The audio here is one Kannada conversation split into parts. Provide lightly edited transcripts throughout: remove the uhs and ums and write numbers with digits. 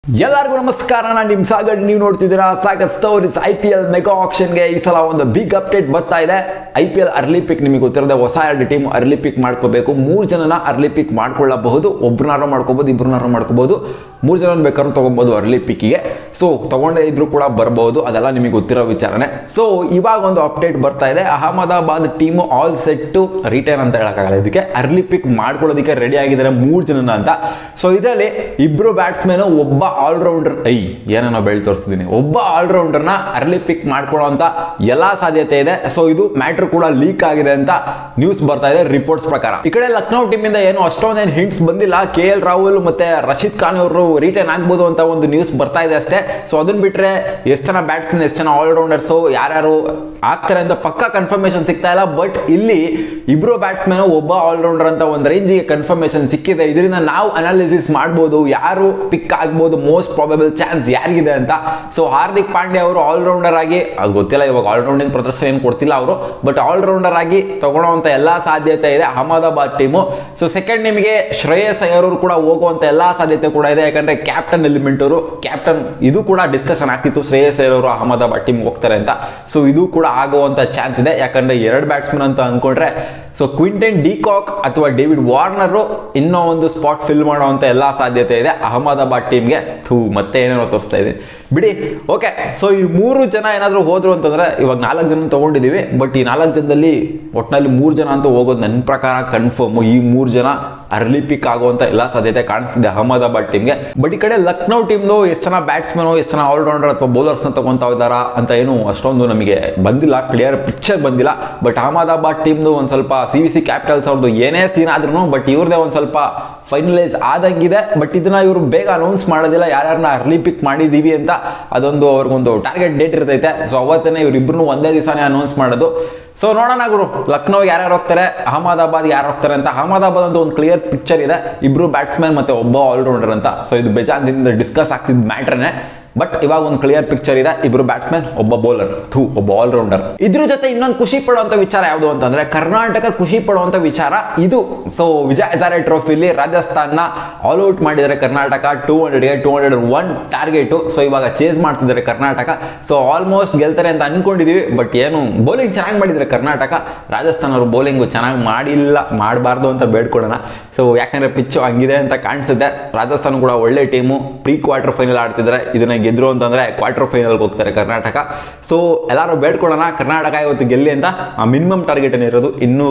ಎಲ್ಲರಿಗೂ ನಮಸ್ಕಾರ. ನಾನು ನಿಮ್ಮ ಸಾಗರ್. ನೀವು ನೋಡ್ತಿದ್ದೀರಾ ಸಾಗರ್ ಸ್ಟೋರೀಸ್. IPL ಮೆಗಾ ಆಕ್ಷನ್ಗೆ ಈ ಸಲ ಒಂದು ಬಿಗ್ ಅಪ್ಡೇಟ್ ಬರ್ತಾ ಇದೆ. IPL ಅರ್ಲಿ ಪಿಕ್ ನಿಮಗೆ ಗೊತ್ತಿರದೆ ಹೊಸ 2 ಟೀಮ್ ಅರ್ಲಿ ಪಿಕ್ ಮಾಡ್ಕೋಬೇಕು. 3 ಜನನ ಅರ್ಲಿ ಪಿಕ್ ಮಾಡ್ಕೊಳ್ಳಬಹುದು. ಒಬ್ಬರನ್ನಾರು ಮಾಡ್ಕೋಬಹುದು, ಇಬ್ಬರನ್ನಾರು ಮಾಡ್ಕೋಬಹುದು, 3 ಜನ ಬೇಕಾದ್ರೂ ತಗೋಬಹುದು ಅರ್ಲಿ ಪಿಕ್ಕಿಗೆ. ಸೊ ತಗೊಂಡೇ ಇದ್ರು ಕೂಡ ಬರಬಹುದು, ಅದೆಲ್ಲ ನಿಮಗೆ ಗೊತ್ತಿರೋ ವಿಚಾರನೆ. ಸೊ ಇವಾಗ ಒಂದು ಅಪ್ಡೇಟ್ ಬರ್ತಾ ಇದೆ. Ahmedabad team all set to return ಅಂತ ಹೇಳಕ್ಕಾಗಲ್ಲ, ಇದಕ್ಕೆ ಅರ್ಲಿ ಪಿಕ್ ಮಾಡ್ಕೊಳ್ಳೋದಕ್ಕೆ ರೆಡಿ ಆಗಿದ್ದಾರೆ 3 ಜನನ ಅಂತ. ಸೊ ಇದರಲ್ಲಿ ಇಬ್ರು ಬ್ಯಾಟ್ಸ್ಮನ್, ಒಬ್ಬ ಆಲ್ರೌಂಡರ್, ಏನೇನೋ ಬೆಳಿ ತೋರಿಸ್ತಿದ್ದೀನಿ, ಒಬ್ಬ ಆಲ್ರೌಂಡರ್ನ ಅರ್ಲಿ ಪಿಕ್ ಮಾಡ್ಕೊಳ್ಳೋ ಅಂತ ಎಲ್ಲಾ ಸಾಧ್ಯತೆ ಇದೆ. ಸೊ ಇದು ಮ್ಯಾಟರ್ ಕೂಡ ಲೀಕ್ ಆಗಿದೆ ಅಂತ ನ್ಯೂಸ್ ಬರ್ತಾ ಇದೆ ರಿಪೋರ್ಟ್ಸ್ ಪ್ರಕಾರ. ಈ ಕಡೆ ಲಕ್ನೋ ಟೀಮ್ ಇಂದ ಏನು ಅಷ್ಟೊಂದೇನು ಹಿಂಟ್ಸ್ ಬಂದಿಲ್ಲ. KL ರಾಹುಲ್ ಮತ್ತೆ ರಶೀದ್ ಖಾನ್ ಅವರು ರಿಟರ್ನ್ ಆಗ್ಬೋದು ಅಂತ ಒಂದು ನ್ಯೂಸ್ ಬರ್ತಾ ಇದೆ ಅಷ್ಟೇ. ಸೊ ಅದನ್ನ ಬಿಟ್ರೆ ಎಷ್ಟು ಜನ ಬ್ಯಾಟ್ಸ್ಮನ್, ಎಷ್ಟು ಜನ ಆಲ್ರೌಂಡರ್ಸ್ ಯಾರ್ಯಾರು ಆಗ್ತಾರೆ ಅಂತ ಪಕ್ಕಾ ಕನ್ಫರ್ಮೇಶನ್ ಸಿಗ್ತಾ ಇಲ್ಲ. ಬಟ್ ಇಲ್ಲಿ ಇಬ್ರು ಬ್ಯಾಟ್ಸ್ಮನ್, ಒಬ್ಬ ಆಲ್ರೌಂಡರ್ ಅಂತ ಒಂದು ರೇಂಜಿಗೆ ಕನ್ಫರ್ಮೇಶನ್ ಸಿಕ್ಕಿದೆ. ಇದರಿಂದ ನಾವು ಅನಾಲಿಸಿಸ್ ಮಾಡ್ಬೋದು ಯಾರು ಪಿಕ್ ಆಗ್ಬೋದು, ಮೋಸ್ಟ್ ಪ್ರಾಬಬಲ್ ಚಾನ್ಸ್ ಯಾರಿಗಿದೆ ಅಂತ. ಸೊ ಹಾರ್ದಿಕ್ ಪಾಂಡ್ಯ ಅವರು ಆಲ್ರೌಂಡರ್ ಆಗಿ, ಗೊತ್ತಿಲ್ಲ ಇವಾಗ ಆಲ್ರೌಂಡಿಂಗ್ ಪ್ರದರ್ಶನ ಏನು ಕೊಡ್ತಿಲ್ಲ ಅವರು, ಬಟ್ ಆಲ್ರೌಂಡರ್ ಆಗಿ ತಗೊಳ್ಳೋಂತ ಎಲ್ಲಾ ಸಾಧ್ಯತೆ ಇದೆ ಅಹಮದಾಬಾದ್ ಟೀಮು. ಸೊ ಸೆಕೆಂಡ್ ನಿಮಗೆ ಶ್ರೇಯಸ್ ಅಯ್ಯರ್ ಅವರು ಕೂಡ ಹೋಗುವಂತ ಎಲ್ಲಾ ಸಾಧ್ಯತೆ ಕೂಡ ಇದೆ. ಯಾಕಂದ್ರೆ ಕ್ಯಾಪ್ಟನ್ ಎಲಿಮೆಂಟ್ ಅವರು, ಕ್ಯಾಪ್ಟನ್ ಇದು ಕೂಡ ಡಿಸ್ಕಷನ್ ಆಗ್ತಿತ್ತು, ಶ್ರೇಯಸ್ ಅಯ್ಯರ್ ಅವರು ಅಹಮದಾಬಾದ್ ಟೀಮ್ ಹೋಗ್ತಾರೆ ಅಂತ. ಸೊ ಇದು ಕೂಡ ಆಗುವಂತ ಚಾನ್ಸ್ ಇದೆ. ಯಾಕಂದ್ರೆ 2 ಬ್ಯಾಟ್ಸ್ಮನ್ ಅಂತ ಅನ್ಕೊಂಡ್ರೆ, ಸೊ ಕ್ವಿಂಟನ್ ಡಿಕಾಕ್ ಅಥವಾ ಡೇವಿಡ್ ವಾರ್ನರ್ ಇನ್ನೂ ಒಂದು ಸ್ಪಾಟ್ ಫಿಲ್ ಮಾಡುವಂತ ಎಲ್ಲಾ ಸಾಧ್ಯತೆ ಇದೆ ಅಹಮದಾಬಾದ್ ಟೀಮ್ಗೆ. ಮತ್ತೆ ಏನೇನೋ ತೋರಿಸ್ತಾ ಇದೆ ಬಿಡಿ. ಓಕೆ, ಸೊ ಈ 3 ಜನ ಏನಾದ್ರು ಹೋದ್ರು ಅಂತಂದ್ರೆ, ಇವಾಗ 4 ಜನ ತಗೊಂಡಿದೀವಿ, ಬಟ್ ಈ 4 ಜನದಲ್ಲಿ ಒಟ್ಟಿನಲ್ಲಿ 3 ಜನ ಅಂತ ಹೋಗೋದು ನನ್ನ ಪ್ರಕಾರ ಕನ್ಫರ್ಮ್. ಈ 3 ಜನ ಅರ್ಲಿ ಪಿಕ್ ಆಗುವಂತ ಎಲ್ಲಾ ಸಾಧ್ಯತೆ ಕಾಣಿಸ್ತಿದೆ ಅಹಮದಾಬಾದ್ ಟೀಮ್ಗೆ. ಬಟ್ ಈ ಕಡೆ ಲಕ್ನೋ ಟೀಮ್ದು ಎಷ್ಟು ಜನ ಬ್ಯಾಟ್ಸ್ಮನ್, ಎಷ್ಟು ಜನ ಆಲ್ರೌಂಡರ್ ಅಥವಾ ಬೌಲರ್ಸ್ ನ ತಗೊಂತಾ ಇದ್ದಾರಾ ಅಂತ ಏನು ಅಷ್ಟೊಂದು ನಮಗೆ ಬಂದಿಲ್ಲ, ಕ್ಲಿಯರ್ ಪಿಕ್ಚರ್ ಬಂದಿಲ್ಲ. ಬಟ್ ಅಹಮದಾಬಾದ್ ಟೀಮ್ದು ಒಂದ್ ಸ್ವಲ್ಪ CVC ಕ್ಯಾಪಿಟಲ್ಸ್ ಅವ್ರದ್ದು ಏನೇ ಸೀನ್ ಆದ್ರೂ, ಬಟ್ ಇವ್ರದೇ ಒಂದ್ ಸ್ವಲ್ಪ ಫೈನಲೈಸ್ ಆದಂಗಿದೆ. ಬಟ್ ಇದನ್ನ ಇವರು ಬೇಗ ಅನೌನ್ಸ್ ಮಾಡೋದಿಲ್ಲ, ಯಾರ್ಯಾರನ್ನ ಅರ್ಲಿ ಪಿಕ್ ಮಾಡಿದೀವಿ ಅಂತ. ಅದೊಂದು ಅವ್ರಿಗೊಂದು ಟಾರ್ಗೆಟ್ ಡೇಟ್ ಇರ್ತೈತೆ. ಸೊ ಅವತ್ತೇ ಇವ್ರಿಬ್ರು ಒಂದೇ ದಿವಸನೇ ಅನೌನ್ಸ್ ಮಾಡೋದು. ಸೊ ನೋಡೋಣ ಗುರು, ಲಕ್ನೋಗೆ ಯಾರ್ಯಾರು ಹೋಗ್ತಾರೆ, ಅಹಮದಾಬಾದ್ ಯಾರು ಹೋಗ್ತಾರೆ ಅಂತ. ಅಹಮದಾಬಾದ್ ಅಂತ ಒಂದು ಕ್ಲಿಯರ್ ಪಿಕ್ಚರ್ ಇದೆ, ಇಬ್ರು ಬ್ಯಾಟ್ಸ್ಮನ್ ಮತ್ತೆ ಒಬ್ಬ ಆಲ್ರೌಂಡರ್ ಅಂತ. ಸೊ ಇದು ಬೇಜಾನ್ದಿಂದ ಡಿಸ್ಕಸ್ ಆಗ್ತಿದ್ದ ಮ್ಯಾಟ್ರನೇ. ಬಟ್ ಇವಾಗ ಒಂದು ಕ್ಲಿಯರ್ ಪಿಕ್ಚರ್ ಇದೆ, ಇಬ್ರು ಬ್ಯಾಟ್ಸ್ಮನ್, ಒಬ್ಬ ಬೌಲರ್, ಒಬ್ಬ ಆಲ್ರೌಂಡರ್. ಇದ್ರ ಜೊತೆ ಇನ್ನೊಂದು ಖುಷಿ ಪಡುವಂತ ವಿಚಾರ ಯಾವುದು ಅಂತಂದ್ರೆ, ಕರ್ನಾಟಕ ಖುಷಿ ಪಡುವಂತ ವಿಚಾರ ಇದು. ಸೊ ವಿಜಯ್ ಹಜಾರೆ ಟ್ರೋಫಿಲಿ ರಾಜಸ್ಥಾನ್ ಆಲ್ ಔಟ್ ಮಾಡಿದ್ದಾರೆ ಕರ್ನಾಟಕ 200ಗೆ 201 ಟಾರ್ಗೆಟ್. ಸೊ ಇವಾಗ ಚೇಸ್ ಮಾಡ್ತಿದ್ದಾರೆ ಕರ್ನಾಟಕ. ಸೊ ಆಲ್ಮೋಸ್ಟ್ ಗೆಲ್ತಾರೆ ಅಂತ ಅನ್ಕೊಂಡಿದೀವಿ. ಬಟ್ ಏನು ಬೌಲಿಂಗ್ ಚೆನ್ನಾಗಿ ಮಾಡಿದ್ದಾರೆ ಕರ್ನಾಟಕ. ರಾಜಸ್ಥಾನ್ ಅವರು ಬೌಲಿಂಗ್ ಚೆನ್ನಾಗಿ ಮಾಡಿಲ್ಲ, ಮಾಡಬಾರ್ದು ಅಂತ ಬೇಡ್ಕೊಳ್ಳೋಣ. ಸೊ ಯಾಕಂದ್ರೆ ಪಿಚ್ ಹಂಗಿದೆ ಅಂತ ಕಾಣಿಸುತ್ತೆ. ರಾಜಸ್ಥಾನ್ ಕೂಡ ಒಳ್ಳೆ ಟೀಮು, ಪ್ರೀ ಕ್ವಾರ್ಟರ್ ಫೈನಲ್ ಆಡ್ತಿದ್ದಾರೆ. ಇದನ್ನ ಗೆದ್ರು ಅಂತಂದ್ರೆ ಕ್ವಾರ್ಟರ್ ಫೈನಲ್ ಹೋಗ್ತಾರೆ ಕರ್ನಾಟಕ. ಸೊ ಎಲ್ಲರೂ ಬೇಡ್ಕೊಳ್ಳೋಣ ಕರ್ನಾಟಕ ಇವತ್ತು ಗೆಲ್ಲಿ ಅಂತ. ಮಿನಿಮಮ್ ಟಾರ್ಗೆಟ್ ಏನಿರೋದು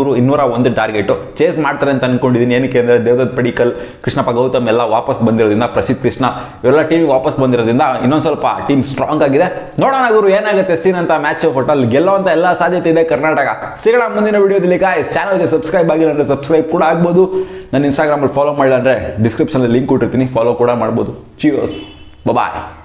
201 ಟಾರ್ಗೆಟ್ ಚೇಸ್ ಮಾಡ್ತಾರೆ ಅಂತ ಅನ್ಕೊಂಡಿದ್ದೀನಿ. ಏನಕ್ಕೆ ಅಂದ್ರೆ ದೇವದತ್ ಪಡಿಕಲ್, ಕೃಷ್ಣಪ್ಪ ಗೌತಮ್ ಎಲ್ಲ ವಾಪಸ್ ಬಂದಿರೋದ್ರಿಂದ, ಪ್ರಸಿದ್ಧ ಕೃಷ್ಣ ಇವರೆಲ್ಲ ಟೀಮ್ ವಾಪಸ್ ಬಂದಿರೋದ್ರಿಂದ ಇನ್ನೊಂದು ಸ್ವಲ್ಪ ಟೀಮ್ ಸ್ಟ್ರಾಂಗ್ ಆಗಿದೆ. ನೋಡೋಣ ಗುರು ಏನಾಗುತ್ತೆ ಸೀನ್ ಅಂತ. ಮ್ಯಾಚ್ ಹೋಟೆಲ್ ಗೆಲ್ಲುವಂತ ಎಲ್ಲ ಸಾಧ್ಯತೆ ಇದೆ ಕರ್ನಾಟಕ. ಸಿಗೋಣ ಮುಂದಿನ ವಿಡಿಯೋದಲ್ಲಿ. ಚಾನಲ್ಗೆ ಸಬ್ಸ್ಕ್ರೈಬ್ ಆಗಿಲ್ಲ ಅಂದ್ರೆ ಸಬ್ಸ್ಕ್ರೈಬ್ ಕೂಡ ಆಗ್ಬೋದು. ನನ್ನ ಇನ್ಸ್ಟಾಗ್ರಾಮಲ್ಲಿ ಫಾಲೋ ಮಾಡಿಲ್ಲ ಅಂದ್ರೆ ಡಿಸ್ಕ್ರಿಪ್ಷನ್ ಲಿಂಕ್ ಕೊಟ್ಟಿರ್ತೀನಿ, ಫಾಲೋ ಕೂಡ ಮಾಡ್ಬೋದು. ಚೀರ್ಸ್, ಬಾಯ್.